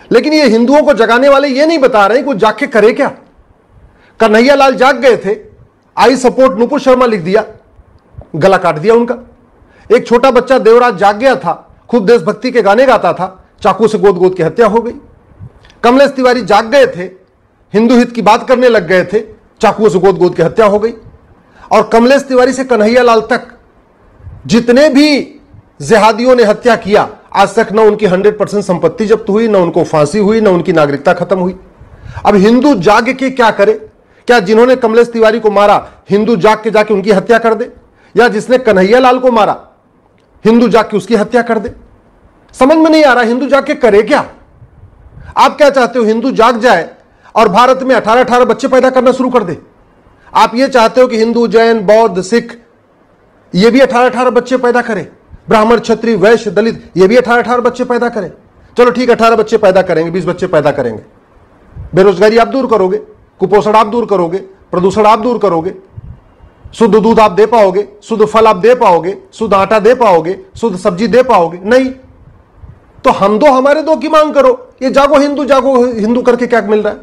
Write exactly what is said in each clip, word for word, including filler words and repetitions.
लेकिन ये हिंदुओं को जगाने वाले ये नहीं बता रहे कि वो जाग के करे क्या। कन्हैया लाल जाग गए थे, आई सपोर्ट नुपुर शर्मा लिख दिया, गला काट दिया उनका। एक छोटा बच्चा देवराज जाग गया था, खूब देशभक्ति के गाने गाता था, चाकू से गोद गोद की हत्या हो गई। कमलेश तिवारी जाग गए थे, हिंदू हित की बात करने लग गए थे, चाकू से गोद गोद की हत्या हो गई। और कमलेश तिवारी से कन्हैया लाल तक जितने भी जिहादियों ने हत्या किया, आज तक न उनकी हंड्रेड परसेंट संपत्ति जब्त हुई, न उनको फांसी हुई, न उनकी नागरिकता खत्म हुई। अब हिंदू जाग के क्या करे? क्या जिन्होंने कमलेश तिवारी को मारा हिंदू जाग के जाके उनकी हत्या कर दे, या जिसने कन्हैया लाल को मारा हिंदू जाग के उसकी हत्या कर दे? समझ में नहीं आ रहा हिंदू जाग के करे क्या। आप क्या चाहते हो, हिंदू जाग जाए और भारत में अठारह अठारह बच्चे पैदा करना शुरू कर दे? आप ये चाहते हो कि हिंदू, जैन, बौद्ध, सिख ये भी अठारह अठारह बच्चे पैदा करें, ब्राह्मण, क्षत्रिय, वैश्य, दलित ये भी अठारह अठारह बच्चे पैदा करें? चलो ठीक, अठारह बच्चे पैदा करेंगे, बीस बच्चे पैदा करेंगे। बेरोजगारी आप दूर करोगे, कुपोषण आप दूर करोगे, प्रदूषण आप दूर करोगे, शुद्ध दूध आप दे पाओगे, शुद्ध फल आप दे पाओगे, शुद्ध आटा दे पाओगे, शुद्ध सब्जी दे पाओगे? नहीं। तो हम दो हमारे दो की मांग करो। ये जागो हिंदू, जागो हिंदू करके क्या मिल रहा है?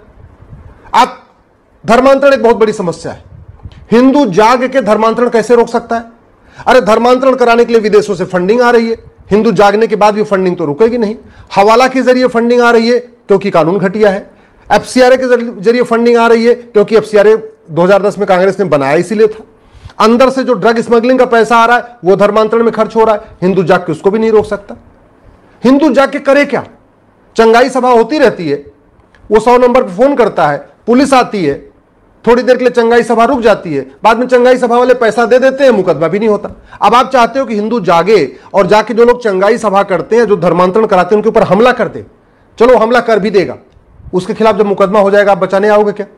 आप धर्मांतरण एक बहुत बड़ी समस्या है। हिंदू जाग के धर्मांतरण कैसे रोक सकता है? अरे धर्मांतरण कराने के लिए विदेशों से फंडिंग आ रही है, हिंदू जागने के बाद भी फंडिंग तो रुकेगी नहीं। हवाला के जरिए फंडिंग आ रही है क्योंकि कानून घटिया है। एफसीआरए के जरिए फंडिंग आ रही है क्योंकि एफसीआरए दो हज़ार दस में कांग्रेस ने बनाया इसीलिए था। अंदर से जो ड्रग स्मगलिंग का पैसा आ रहा है वो धर्मांतरण में खर्च हो रहा है। हिंदू जाग के उसको भी नहीं रोक सकता। हिंदू जाग के करे क्या? चंगाई सभा होती रहती है, वो सौ नंबर पर फोन करता है, पुलिस आती है, थोड़ी देर के लिए चंगाई सभा रुक जाती है, बाद में चंगाई सभा वाले पैसा दे देते हैं, मुकदमा भी नहीं होता। अब आप चाहते हो कि हिंदू जागे और जाके जो लोग चंगाई सभा करते हैं, जो धर्मांतरण कराते हैं, उनके ऊपर हमला कर दे। चलो हमला कर भी देगा, उसके खिलाफ जब मुकदमा हो जाएगा आप बचाने आओगे क्या?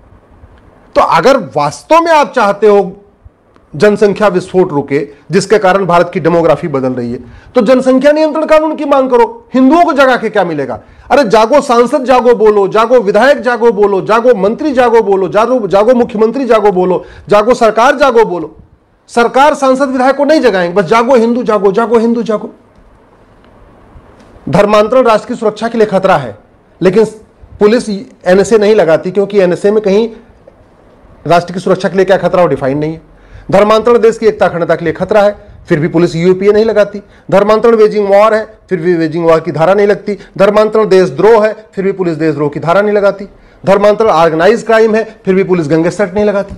तो अगर वास्तव में आप चाहते हो जनसंख्या विस्फोट रुके जिसके कारण भारत की डेमोग्राफी बदल रही है, तो जनसंख्या नियंत्रण कानून की मांग करो। हिंदुओं को जगा के क्या मिलेगा? अरे जागो सांसद जागो बोलो, जागो विधायक जागो बोलो, जागो मंत्री जागो बोलो, जागो जागो मुख्यमंत्री जागो बोलो, जागो सरकार जागो बोलो। सरकार सांसद विधायक को नहीं जगाएंगे, बस जागो हिंदू जागो, जागो हिंदू जागो। धर्मांतरण राष्ट्र की सुरक्षा के लिए खतरा है, लेकिन पुलिस एनएसए नहीं लगाती क्योंकि एनएसए में कहीं राष्ट्र की सुरक्षा के लिए क्या खतरा हो डिफाइन नहीं है। धर्मांतरण देश की एकता अखंडता के लिए खतरा है, फिर भी पुलिस यूएपीए नहीं लगाती। धर्मांतरण वेजिंग वॉर है, फिर भी वेजिंग वॉर की धारा नहीं लगती। धर्मांतरण देशद्रोह है, फिर भी पुलिस देशद्रोह की धारा नहीं लगाती। धर्मांतरण ऑर्गेनाइज क्राइम है, फिर भी पुलिस गैंगस्टर नहीं लगाती।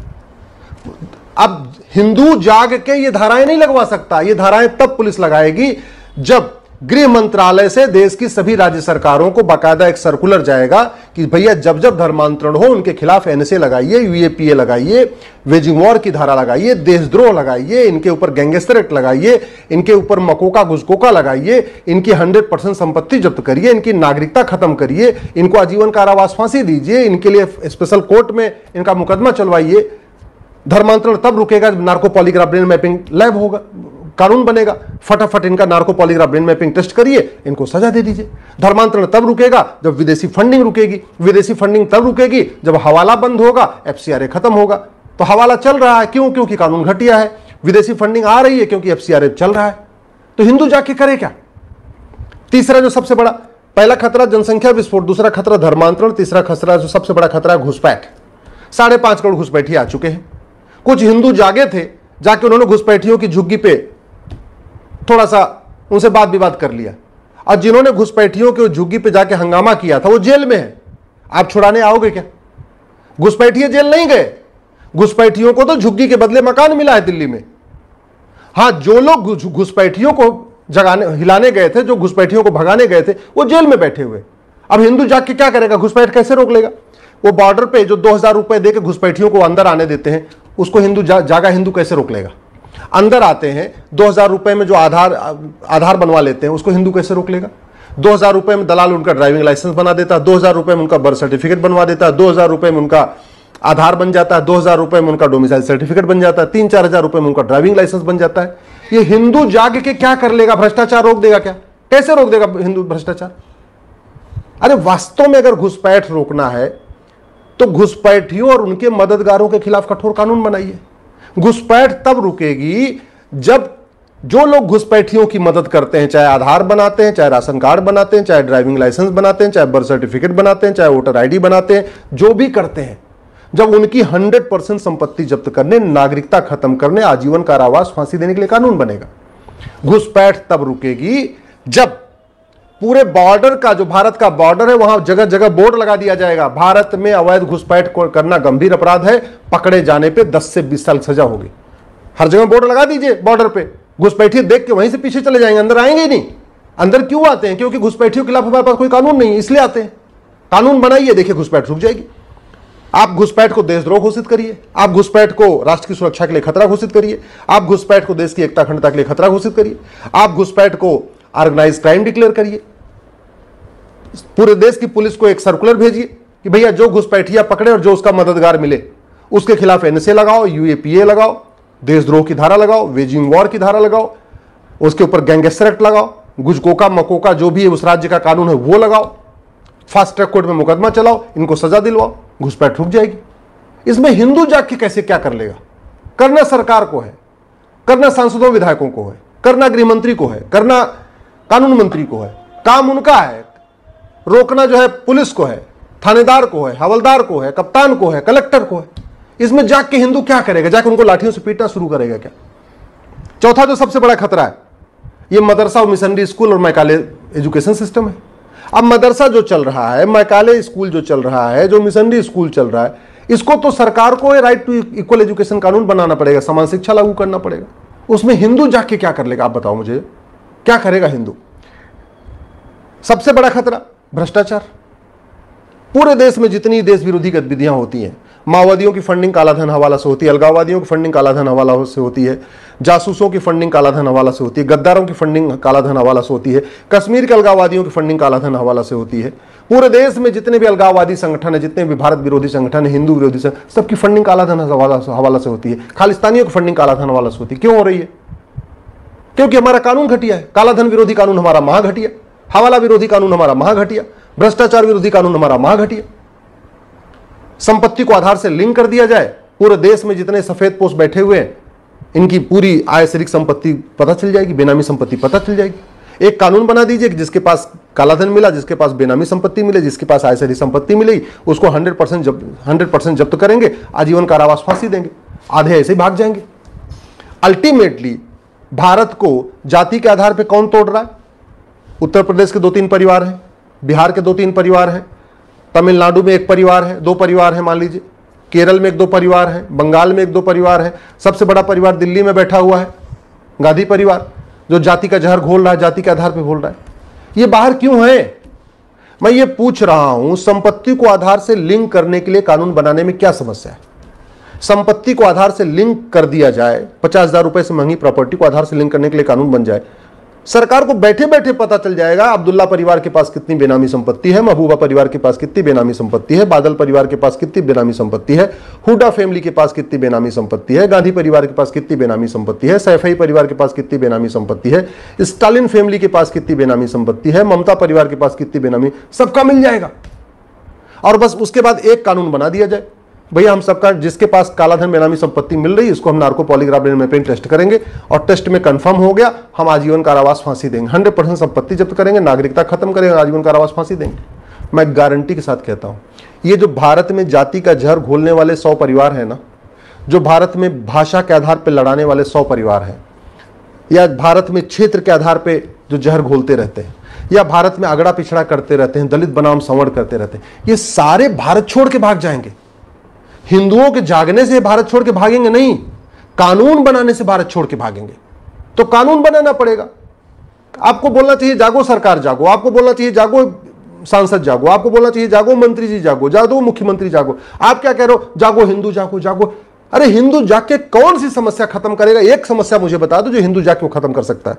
अब हिंदू जाग के ये धाराएं नहीं लगवा सकता। ये धाराएं तब पुलिस लगाएगी जब गृह मंत्रालय से देश की सभी राज्य सरकारों को बाकायदा एक सर्कुलर जाएगा कि भैया जब जब धर्मांतरण हो उनके खिलाफ एनएसए लगाइए, यूएपीए लगाइए, वेजिंग वॉर की धारा लगाइए, देशद्रोह लगाइए, इनके ऊपर गैंगस्टर एक्ट लगाइए, इनके ऊपर मकोका घुसकोका लगाइए, इनकी हंड्रेड परसेंट संपत्ति जब्त करिए, इनकी नागरिकता खत्म करिए, इनको आजीवन कारावास फांसी दीजिए, इनके लिए स्पेशल कोर्ट में इनका मुकदमा चलवाइए। धर्मांतरण तब रुकेगा जब narco polygraph brain mapping lab होगा, कानून बनेगा। फटाफट इनका narco polygraph brain mapping test करिए, इनको सजा दे दीजिए। धर्मांतरण तब रुकेगा जब विदेशी फंडिंग रुकेगी। विदेशी फंडिंग तब रुकेगी जब हवाला बंद होगा, एफसीआरए खत्म होगा। तो हवाला चल रहा है क्यों? क्योंकि कानून घटिया है। विदेशी फंडिंग आ रही है क्योंकि एफसीआरए चल रहा है। तो हिंदू जाके करे क्या? तीसरा जो सबसे बड़ा, पहला खतरा जनसंख्या विस्फोट, दूसरा खतरा धर्मांतरण, तीसरा खतरा जो सबसे बड़ा खतरा घुसपैठ। साढ़े पांच करोड़ घुसपैठी आ चुके हैं। कुछ हिंदू जागे थे, जाके उन्होंने घुसपैठियों की झुग्गी पे थोड़ा सा उनसे बात विवाद कर लिया, और जिन्होंने घुसपैठियों के झुग्गी पे जाके हंगामा किया था वो जेल में है। आप छुड़ाने आओगे क्या? घुसपैठिए जेल नहीं गए, घुसपैठियों को तो झुग्गी के बदले मकान मिला है दिल्ली में। हां, जो लोग घुसपैठियों को जगाने हिलाने गए थे, जो घुसपैठियों को भगाने गए थे, वो जेल में बैठे हुए। अब हिंदू जाग के क्या करेगा? घुसपैठ कैसे रोक लेगा? वो बॉर्डर पे जो दो हजार रुपए देकर घुसपैठियों को अंदर आने देते हैं, उसको हिंदू जा, जागा हिंदू कैसे रोक लेगा? अंदर आते हैं दो हजार रुपए में जो आधार आधार बनवा लेते हैं, उसको हिंदू कैसे रोक लेगा? दो हजार रुपए में दलाल उनका ड्राइविंग लाइसेंस बना देता है, दो हजार रुपए में उनका बर्थ सर्टिफिकेट बनवा देता है, दो हजार रुपए में उनका आधार बन जाता है, दो हजार रुपए में उनका डोमिसाइल सर्टिफिकेट बन जाता है, तीन चार हजार रुपए में उनका ड्राइविंग लाइसेंस बन जाता है। ये हिंदू जाग के क्या कर लेगा? भ्रष्टाचार रोक देगा क्या? कैसे रोक देगा हिंदू भ्रष्टाचार? अरे वास्तव में अगर घुसपैठ रोकना है तो घुसपैठियों और उनके मददगारों के खिलाफ कठोर कानून बनाइए। घुसपैठ तब रुकेगी जब जो लोग घुसपैठियों की मदद करते हैं, चाहे आधार बनाते हैं, चाहे राशन कार्ड बनाते हैं, चाहे ड्राइविंग लाइसेंस बनाते हैं, चाहे बर्थ सर्टिफिकेट बनाते हैं, चाहे वोटर आईडी बनाते हैं, जो भी करते हैं, जब उनकी हंड्रेड परसेंट संपत्ति जब्त करने, नागरिकता खत्म करने, आजीवन कारावास, फांसी देने के लिए कानून बनेगा। घुसपैठ तब रुकेगी जब पूरे बॉर्डर का, जो भारत का बॉर्डर है, वहां जगह जगह बोर्ड लगा दिया जाएगा, भारत में अवैध घुसपैठ करना गंभीर अपराध है, पकड़े जाने पे दस से बीस साल सजा होगी। हर जगह बोर्ड लगा दीजिए बॉर्डर पे, घुसपैठी देख के वहीं से पीछे चले जाएंगे, अंदर आएंगे ही नहीं। अंदर क्यों आते हैं? क्योंकि घुसपैठियों के खिलाफ हमारे पास कोई कानून नहीं है, इसलिए आते हैं। कानून बनाइए, देखिए घुसपैठ रुक जाएगी। आप घुसपैठ को देशद्रोह घोषित करिए, आप घुसपैठ को राष्ट्र की सुरक्षा के लिए खतरा घोषित करिए, आप घुसपैठ को देश की एकता अखंडता के लिए खतरा घोषित करिए, आप घुसपैठ को ऑर्गेनाइज क्राइम डिक्लेयर करिए। पूरे देश की पुलिस को एक सर्कुलर भेजिए कि भैया जो घुसपैठिया पकड़े और जो उसका मददगार मिले उसके खिलाफ एनएसए लगाओ, यूएपीए लगाओ, देशद्रोह की धारा लगाओ, वेजिंग वॉर की धारा लगाओ, उसके ऊपर गैंगस्टर एक्ट लगाओ, गुजकोका मकोका जो भी है उस राज्य का कानून है वो लगाओ, फास्ट ट्रैक कोर्ट में मुकदमा चलाओ, इनको सजा दिलवाओ, घुसपैठ रुक जाएगी। इसमें हिंदू जाग के कैसे क्या कर लेगा? करना सरकार को है, करना सांसदों विधायकों को है, करना गृह मंत्री को है, करना कानून मंत्री को है, काम उनका है। रोकना जो है पुलिस को है, थानेदार को है, हवलदार को है, कप्तान को है, कलेक्टर को है। इसमें जाग के हिंदू क्या करेगा? जाके उनको लाठियों से पीटना शुरू करेगा क्या? चौथा जो सबसे बड़ा खतरा है, ये मदरसा और मिशनरी स्कूल और मैकाले एजुकेशन सिस्टम है। अब मदरसा जो चल रहा है, मैकाले स्कूल जो चल रहा है, जो मिशनरी स्कूल चल रहा है, इसको तो सरकार को राइट टू इक्वल एजुकेशन कानून बनाना पड़ेगा, समान शिक्षा लागू करना पड़ेगा। उसमें हिंदू जाके क्या कर लेगा? आप बताओ मुझे, क्या करेगा हिंदू? सबसे बड़ा खतरा भ्रष्टाचार। पूरे देश में जितनी देश विरोधी गतिविधियां होती हैं, माओवादियों की फंडिंग कालाधन हवाला से होती है, अलगाववादियों की फंडिंग कालाधन हवाला से होती है, जासूसों की फंडिंग कालाधन हवाला से होती है, गद्दारों की फंडिंग कालाधन हवाला से होती है, कश्मीर के अलगाववादियों की फंडिंग कालाधन हवाला से होती है। पूरे देश में जितने भी अलगाववादी संगठन है, जितने भी भारत विरोधी संगठन है, हिंदू विरोधी संगठन, सबकी फंडिंग कालाधन हवाला से होती है। खालिस्तानियों की फंडिंग कालाधन हवाला से होती है। क्यों हो रही है? क्योंकि हमारा कानून घटिया है। कालाधन विरोधी कानून हमारा महाघटिया, हवाला विरोधी कानून हमारा महाघटिया, भ्रष्टाचार विरोधी कानून हमारा महाघटिया। संपत्ति को आधार से लिंक कर दिया जाए, पूरे देश में जितने सफेद पोस्ट बैठे हुए हैं, इनकी पूरी आय से संपत्ति पता चल जाएगी, बेनामी संपत्ति पता चल जाएगी। एक कानून बना दीजिए कि जिसके पास कालाधन मिला, जिसके पास बेनामी संपत्ति मिले, जिसके पास आय से संपत्ति मिली, उसको हंड्रेड परसेंट हंड्रेड परसेंट जब्त करेंगे, आजीवन कारावास, फांसी देंगे। आधे ऐसे ही भाग जाएंगे। अल्टीमेटली भारत को जाति के आधार पर कौन तोड़ रहा है? उत्तर प्रदेश के दो तीन परिवार हैं, बिहार के दो तीन परिवार हैं, तमिलनाडु में एक परिवार है, दो परिवार है मान लीजिए, केरल में एक दो परिवार है, बंगाल में एक दो परिवार है, सबसे बड़ा परिवार दिल्ली में बैठा हुआ है, गांधी परिवार, जो जाति का जहर घोल रहा है, जाति के आधार पर घोल रहा है। ये बाहर क्यों है? मैं ये पूछ रहा हूं, संपत्ति को आधार से लिंक करने के लिए कानून बनाने में क्या समस्या है? संपत्ति को आधार से लिंक कर दिया जाए, पचास हजार रुपए से महंगी प्रॉपर्टी को आधार से लिंक करने के लिए कानून बन जाए, सरकार को बैठे बैठे पता चल जाएगा अब्दुल्ला परिवार के पास कितनी बेनामी संपत्ति है, महबूबा परिवार के पास कितनी बेनामी संपत्ति है, बादल परिवार के पास कितनी बेनामी संपत्ति है, हुडा फैमिली के पास कितनी बेनामी संपत्ति है, गांधी परिवार के पास कितनी बेनामी संपत्ति है, सैफई परिवार के पास कितनी बेनामी संपत्ति है, स्टालिन फैमिली के पास कितनी बेनामी संपत्ति है, ममता परिवार के पास कितनी बेनामी, सबका मिल जाएगा। और बस उसके बाद एक कानून बना दिया जाए, भैया हम सबका, जिसके पास कालाधन बेनामी संपत्ति मिल रही है इसको हम नार्को पॉलीग्राफ में टेस्ट करेंगे और टेस्ट में कंफर्म हो गया, हम आजीवन कारावास, फांसी देंगे, हंड्रेड परसेंट संपत्ति जब्त करेंगे, नागरिकता खत्म करेंगे, आजीवन कारावास, फांसी देंगे। मैं गारंटी के साथ कहता हूं, ये जो भारत में जाति का जहर घोलने वाले सौ परिवार है ना, जो भारत में भाषा के आधार पर लड़ाने वाले सौ परिवार हैं, या भारत में क्षेत्र के आधार पर जो जहर घोलते रहते हैं, या भारत में अगड़ा पिछड़ा करते रहते हैं, दलित बनाम संवर्ण करते रहते हैं, ये सारे भारत छोड़ के भाग जाएंगे। हिंदुओं के जागने से भारत छोड़ के भागेंगे नहीं, कानून बनाने से भारत छोड़ के भागेंगे। तो कानून बनाना पड़ेगा। आपको बोलना चाहिए जागो सरकार जागो, आपको बोलना चाहिए जागो सांसद जागो, आपको बोलना चाहिए जागो मंत्री जी जागो, जागो मुख्यमंत्री जागो। आप क्या कह रहे हो? जागो हिंदू जागो, जागो। अरे हिंदू जाग के कौन सी समस्या खत्म करेगा? एक समस्या मुझे बता दो जो हिंदू जाग के खत्म कर सकता है।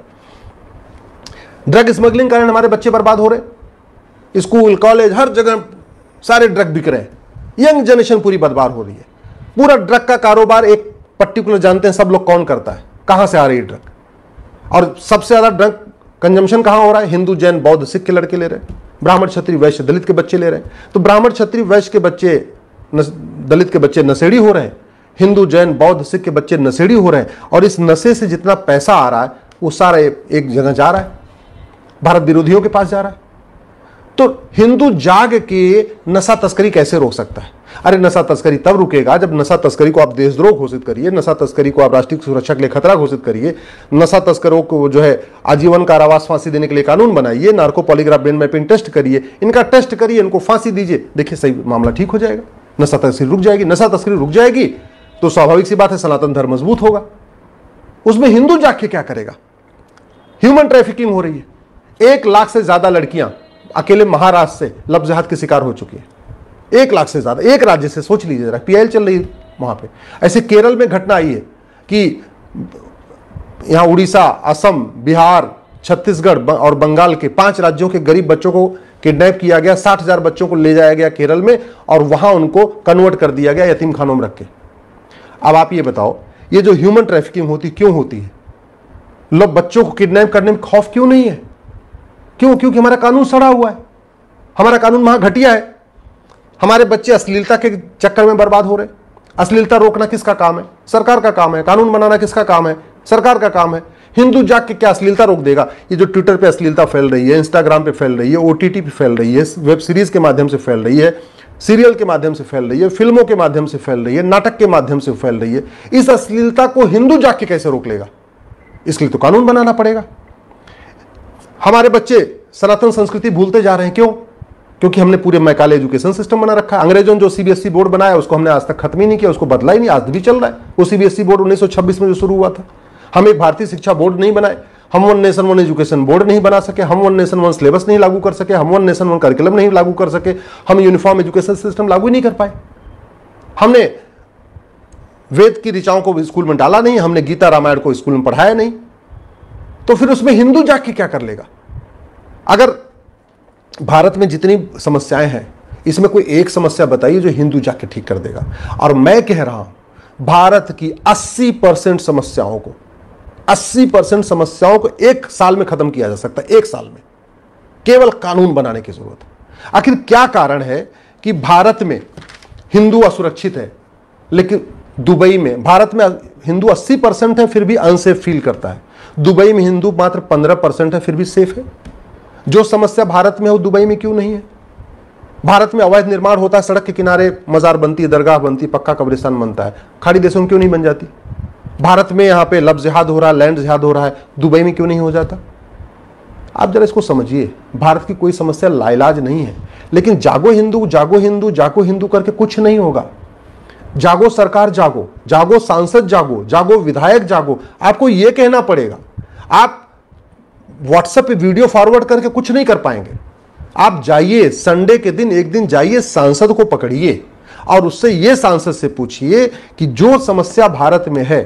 ड्रग स्मगलिंग कारण हमारे बच्चे बर्बाद हो रहे, स्कूल कॉलेज हर जगह सारे ड्रग बिक रहे हैं, यंग जनरेशन पूरी बर्बाद हो रही है। पूरा ड्रग का कारोबार एक पर्टिकुलर, जानते हैं सब लोग कौन करता है, कहां से आ रही है ड्रग, और सबसे ज्यादा ड्रग कंजम्पशन कहां हो रहा है? हिंदू जैन बौद्ध सिख के लड़के ले रहे हैं, ब्राह्मण क्षत्रिय वैश्य दलित के बच्चे ले रहे हैं। तो ब्राह्मण क्षत्रिय वैश्य के बच्चे, दलित के बच्चे नशेड़ी हो रहे हैं, हिंदू जैन बौद्ध सिख के बच्चे नशेड़ी हो रहे हैं, और इस नशे से जितना पैसा आ रहा है वो सारा एक जगह जा रहा है, भारत विरोधियों के पास जा रहा है। तो हिंदू जाग के नशा तस्करी कैसे रोक सकता है? अरे नशा तस्करी तब रुकेगा जब नशा तस्करी को आप देशद्रोह घोषित करिए, नशा तस्करी को आप राष्ट्रीय सुरक्षा के लिए खतरा घोषित करिए, नशा तस्करों को जो है आजीवन कारावास फांसी देने के लिए कानून बनाइए, narco polygraph brain mapping test करिए, इनका टेस्ट करिए, इनको फांसी दीजिए, देखिए सही मामला ठीक हो जाएगा, नशा तस्करी रुक जाएगी। नशा तस्करी रुक जाएगी तो स्वाभाविक सी बात है सनातन धर्म मजबूत होगा। उसमें हिंदू जाग के क्या करेगा? ह्यूमन ट्रैफिकिंग हो रही है, एक लाख से ज्यादा लड़कियां अकेले महाराष्ट्र से लव जिहाद के शिकार हो चुकी है, एक लाख से ज्यादा, एक राज्य से। सोच लीजिए जरा, पीआईएल चल रही है वहां पे। ऐसे केरल में घटना आई है कि यहां उड़ीसा, असम, बिहार, छत्तीसगढ़ और बंगाल के पांच राज्यों के गरीब बच्चों को किडनैप किया गया, साठ हजार बच्चों को ले जाया गया केरल में और वहां उनको कन्वर्ट कर दिया गया यतीम खानों में रख के। अब आप ये बताओ, ये जो ह्यूमन ट्रैफिकिंग होती क्यों होती है? लोग बच्चों को किडनैप करने में खौफ क्यों नहीं है? क्यों? क्योंकि हमारा कानून सड़ा हुआ है, हमारा कानून वहां घटिया है। हमारे बच्चे अश्लीलता के चक्कर में बर्बाद हो रहे। अश्लीलता रोकना किसका काम है? सरकार का काम है। कानून बनाना किसका काम है? सरकार का काम है। हिंदू जाग के क्या अश्लीलता रोक देगा? ये जो ट्विटर पे अश्लीलता फैल रही है, इंस्टाग्राम पे फैल रही है, ओटीटी पे फैल रही है, वेब सीरीज के माध्यम से फैल रही है, सीरियल के माध्यम से फैल रही है, फिल्मों के माध्यम से फैल रही है, नाटक के माध्यम से फैल रही है, इस अश्लीलता को हिंदू जाग के कैसे रोक लेगा? इसके लिए तो कानून बनाना पड़ेगा। हमारे बच्चे सनातन संस्कृति भूलते जा रहे हैं। क्यों? क्योंकि हमने पूरे मैकाले एजुकेशन सिस्टम बना रखा है। अंग्रेजों ने जो सीबीएसई बोर्ड बनाया उसको हमने आज तक खत्म ही नहीं किया, उसको बदला ही नहीं, आज भी चल रहा है वो सीबीएसई बोर्ड उन्नीस सौ छब्बीस में जो शुरू हुआ था। हम एक भारतीय शिक्षा बोर्ड नहीं बनाए, हम one nation one education board नहीं बना सके, हम वन नेशन वन सिलेबस नहीं लागू कर सके, हम वन नेशन वन करिकुलम नहीं लागू कर सके, हम यूनिफॉर्म एजुकेशन सिस्टम लागू ही नहीं कर पाए। हमने वेद की ऋचाओं को स्कूल में डाला नहीं, हमने गीता रामायण को स्कूल में पढ़ाया नहीं। तो फिर उसमें हिंदू जाग के क्या कर लेगा? अगर भारत में जितनी समस्याएं हैं इसमें कोई एक समस्या बताइए जो हिंदू जाग के ठीक कर देगा। और मैं कह रहा हूं भारत की अस्सी परसेंट समस्याओं को अस्सी परसेंट समस्याओं को एक साल में खत्म किया जा सकता है। एक साल में केवल कानून बनाने की जरूरत है। आखिर क्या कारण है कि भारत में हिंदू असुरक्षित है, लेकिन दुबई में, भारत में हिंदू अस्सी परसेंट है फिर भी अनसेफ फील करता है, दुबई में हिंदू मात्र पंद्रह परसेंट है फिर भी सेफ है? जो समस्या भारत में है वो दुबई में क्यों नहीं है? भारत में अवैध निर्माण होता है, सड़क के किनारे मजार बनती है, दरगाह बनती है, पक्का कब्रिस्तान बनता है, खाड़ी देशों में क्यों नहीं बन जाती? भारत में यहां पे लव जिहाद हो रहा है, लैंड जिहाद हो रहा है, दुबई में क्यों नहीं हो जाता? आप जरा इसको समझिए। भारत की कोई समस्या लाइलाज नहीं है, लेकिन जागो हिंदू, जागो हिंदू, जागो हिंदू करके कुछ नहीं होगा। जागो सरकार, जागो जागो सांसद, जागो जागो विधायक, जागो। आपको यह कहना पड़ेगा। आप व्हाट्सएप पे वीडियो फॉरवर्ड करके कुछ नहीं कर पाएंगे। आप जाइए, संडे के दिन एक दिन जाइए, सांसद को पकड़िए और उससे यह सांसद से पूछिए कि जो समस्या भारत में है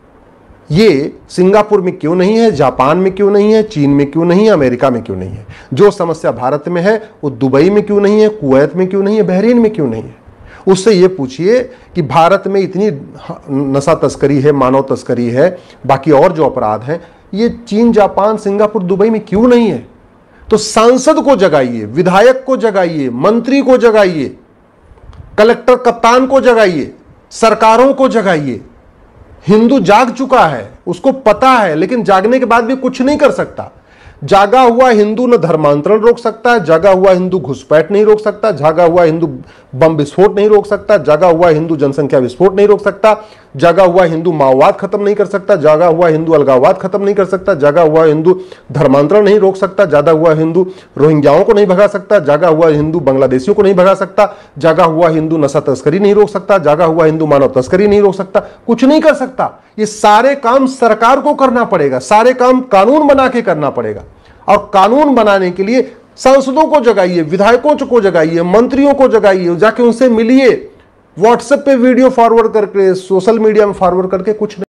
ये सिंगापुर में क्यों नहीं है, जापान में क्यों नहीं है, चीन में क्यों नहीं है, अमेरिका में क्यों नहीं है? जो समस्या भारत में है वो दुबई में क्यों नहीं है, कुवैत में क्यों नहीं है, बहरीन में क्यों नहीं है? उससे यह पूछिए कि भारत में इतनी नशा तस्करी है, मानव तस्करी है, बाकी और जो अपराध हैं, ये चीन, जापान, सिंगापुर, दुबई में क्यों नहीं है? तो सांसद को जगाइए, विधायक को जगाइए, मंत्री को जगाइए, कलेक्टर कप्तान को जगाइए, सरकारों को जगाइए। हिंदू जाग चुका है, उसको पता है, लेकिन जागने के बाद भी कुछ नहीं कर सकता। जागा हुआ हिंदू न धर्मांतरण रोक सकता है, जागा हुआ हिंदू घुसपैठ नहीं रोक सकता, जागा हुआ हिंदू बम विस्फोट नहीं रोक सकता, जागा हुआ हिंदू जनसंख्या विस्फोट नहीं रोक सकता, जागा हुआ हिंदू माओवाद खत्म नहीं कर सकता, जागा हुआ हिंदू अलगाववाद खत्म नहीं कर सकता, जागा हुआ हिंदू धर्मांतरण नहीं रोक सकता, जागा हुआ हिंदू रोहिंग्याओं को नहीं भगा सकता, जागा हुआ हिंदू बांग्लादेशियों को नहीं भगा सकता, जागा हुआ हिंदू नशा तस्करी नहीं रोक सकता, जागा हुआ हिंदू मानव तस्करी नहीं रोक सकता, कुछ नहीं कर सकता। ये सारे काम सरकार को करना पड़ेगा, सारे काम कानून बना के करना पड़ेगा। और कानून बनाने के लिए सांसदों को जगाइए, विधायकों को जगाइए, मंत्रियों को जगाइए, जाके उनसे मिलिए। व्हाट्सएप पे वीडियो फॉरवर्ड करके, सोशल मीडिया में फॉरवर्ड करके कुछ नहीं।